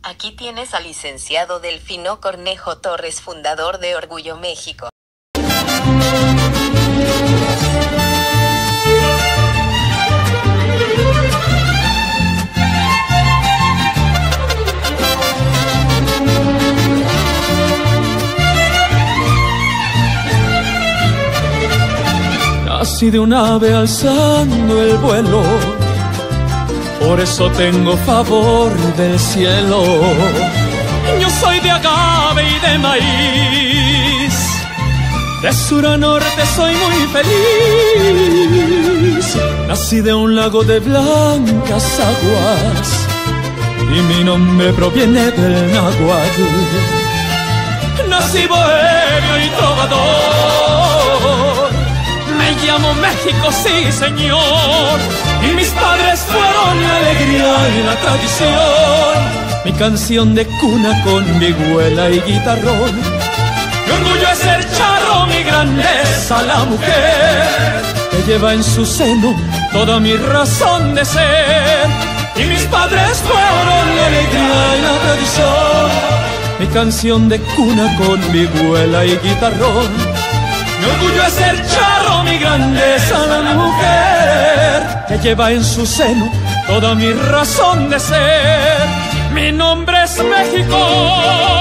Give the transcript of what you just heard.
Aquí tienes al licenciado Delfino Cornejo Torres, fundador de Orgullo México. Nací de un ave alzando el vuelo, por eso tengo favor del cielo. Yo soy de agave y de maíz, de sur a norte soy muy feliz. Nací de un lago de blancas aguas y mi nombre proviene del náhuatl. Nací bohemio y trovador, me llamo México, sí señor, y mis padres fueron la alegría y la tradición. Mi canción de cuna con vihuela y guitarrón, mi orgullo es el charro, mi grandeza la mujer, que lleva en su seno toda mi razón de ser. Y mis padres fueron la alegría y la tradición. Mi canción de cuna con vihuela y guitarrón, mi orgullo es el charro, mi grandeza la mujer, que lleva en su seno toda mi razón de ser. Mi nombre es México.